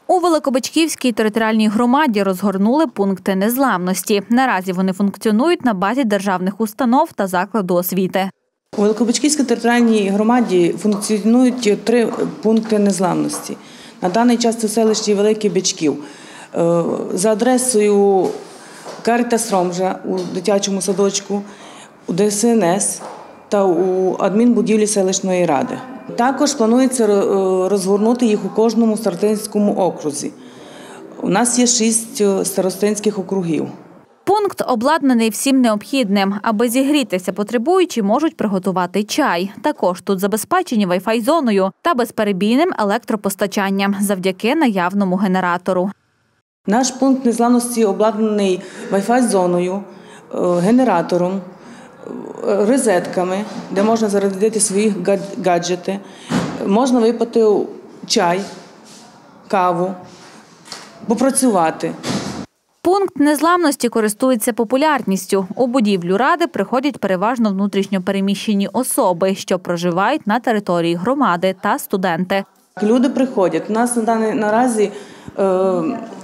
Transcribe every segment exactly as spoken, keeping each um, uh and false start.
У Великобичківській територіальній громаді розгорнули пункти незламності. Наразі вони функціонують на базі державних установ та закладу освіти. У Великобичківській територіальній громаді функціонують три пункти незламності. На даний час це в селищі Великий Бичків. За адресою Карітас Ромжа у дитячому садочку, у Де Ес Ен Ес та у адмінбудівлі селищної ради. Також планується розгорнути їх у кожному старостинському окрузі. У нас є шість старостинських округів. Пункт обладнаний всім необхідним. Аби зігрітися потребуючі можуть приготувати чай. Також тут забезпечені вай-фай-зоною та безперебійним електропостачанням завдяки наявному генератору. Наш пункт незламності обладнаний вай-фай-зоною, генератором, розетками, де можна зарядити свої гаджети, можна випити чай, каву, попрацювати. Пункт незламності користується популярністю. У будівлю ради приходять переважно внутрішньо переміщені особи, що проживають на території громади, та студенти. Люди приходять. У нас наразі е,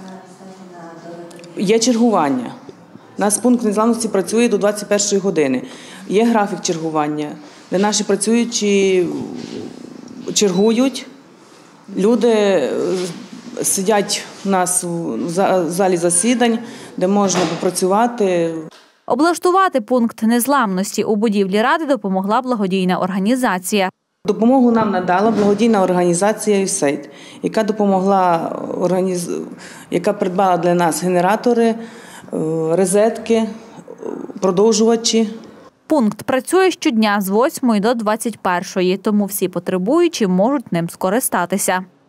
є чергування. У нас пункт незламності працює до двадцять першої години. Є графік чергування, де наші працюючі чергують. Люди сидять у нас в залі засідань, де можна попрацювати. Облаштувати пункт незламності у будівлі ради допомогла благодійна організація. Допомогу нам надала благодійна організація ю ес ей ай ді, яка допомогла, яка придбала для нас генератори, розетки, продовжувачі. Пункт працює щодня з восьмої до двадцять першої, тому всі потребуючі можуть ним скористатися.